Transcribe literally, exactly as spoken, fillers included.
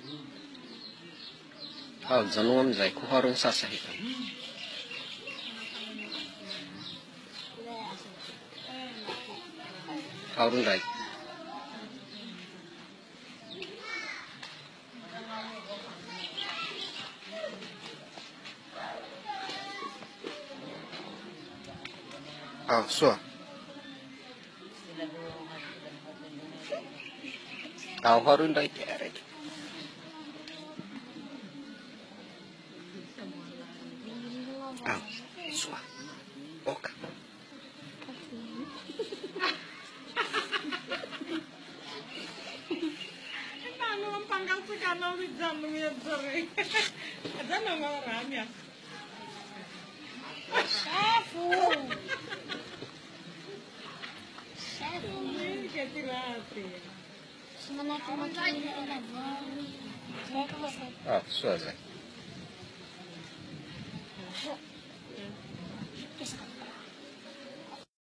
Ah, zano amizay ko harong sasahita. Harong rai. Ah, so. Ah, harong rai tiare. Ah, so. Oka. Ano ang panggal sa kanaw ni Jan nung yan, sorry. Jan ang mga ramya. Chefu! Chefu! Hindi, kaya tirati. Sebenarnya cuma kiri ada bom. Saya tuh Ah, so.